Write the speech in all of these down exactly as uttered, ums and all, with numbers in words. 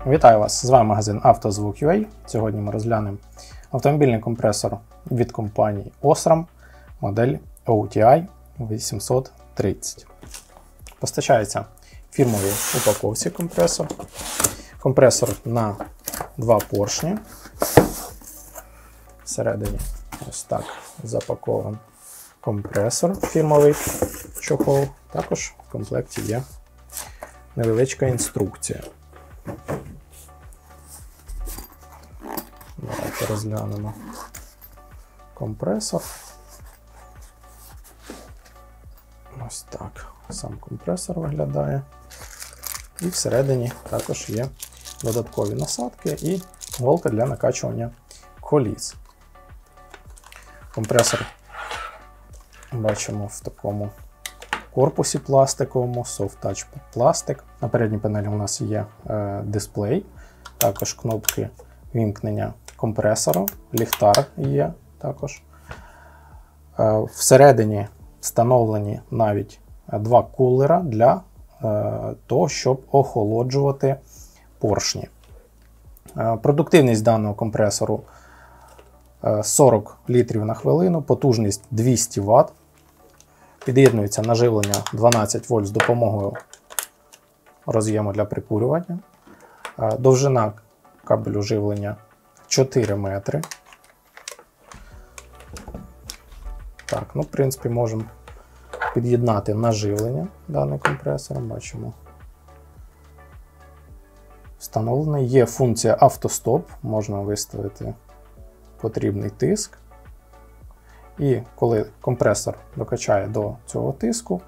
Вітаю вас! З вами магазин «Автозвук.ua». Сьогодні ми розглянемо автомобільний компресор від компанії Osram, модель о ті ай вісімсот тридцять. Постачається в фірмовій упаковці компресор. Компресор на два поршні. Всередині ось так запакований компресор, фірмовий чохол. Також в комплекті є невеличка інструкція. Давайте розглянемо компресор. Ось так сам компресор виглядає. І всередині також є додаткові насадки і голка для накачування коліс. Компресор бачимо в такому корпусі пластиковому, Soft Touch пластик. На передній панелі у нас є е, дисплей, також кнопки вімкнення компресору, ліхтар є також. Е, всередині встановлені навіть два кулера для е, того, щоб охолоджувати поршні. Е, продуктивність даного компресору е, сорок літрів на хвилину, потужність двісті ватт. Під'єднується на живлення дванадцять вольт з допомогою роз'єму для прикурювання. Довжина кабелю живлення чотири метри. Так, ну, в принципі, можемо під'єднати на живлення даний компресор. Бачимо. Встановлений. Є функція автостоп, можна виставити потрібний тиск. І коли компресор докачає до цього тиску,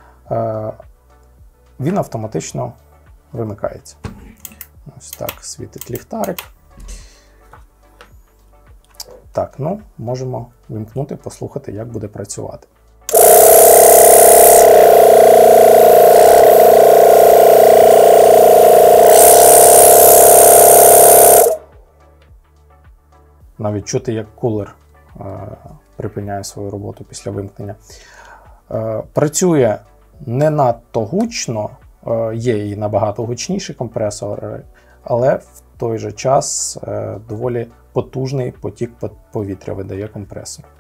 він автоматично вимикається. Ось так світить ліхтарик. Так, ну, можемо вимкнути, послухати, як буде працювати. Навіть чути, як кулер припиняє свою роботу після вимкнення. Е, працює не надто гучно, е, є і набагато гучніші компресори, але в той же час е, доволі потужний потік повітря видає компресор.